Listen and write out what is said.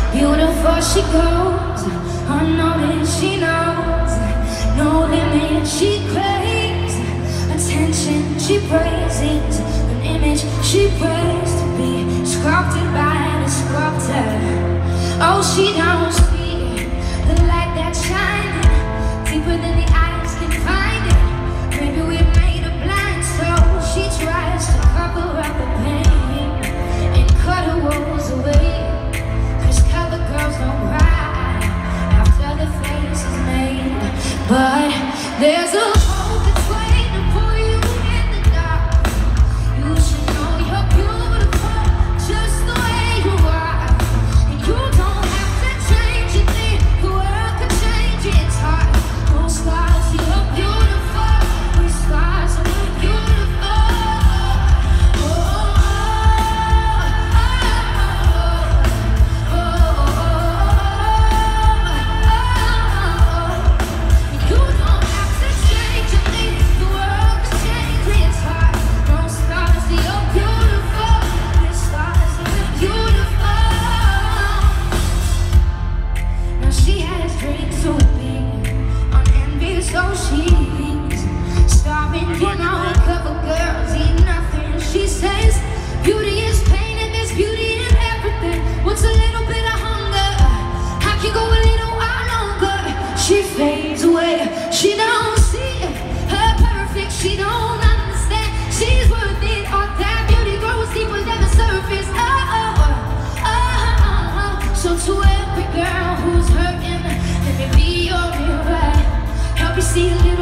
Beautiful she goes, unnoticed she knows. No limit she craves, attention she praises, an image she prays to be sculpted by the sculptor. Oh, she don't see the light that's shining deeper than the eyes can find it. Maybe we made her blind, so she tries to cover up the pain and cut her woes away. Cover girls don't cry after the face is made, but there's a hope that's waiting for you in the dark. You should know you're beautiful just the way you are, and you don't have to change a thing. The world could change its heart. No scars, you're beautiful. With scars, you're beautiful. So she's starving, you know, cover girls eat nothing. She says beauty is pain and there's beauty in everything. What's a little bit of hunger? I can go a little while longer. She fades away, she don't see her perfect, she don't understand she's worth it. All that beauty grows deeper than the surface. So to every girl who's hurting, let me be your mirror. Help you see a little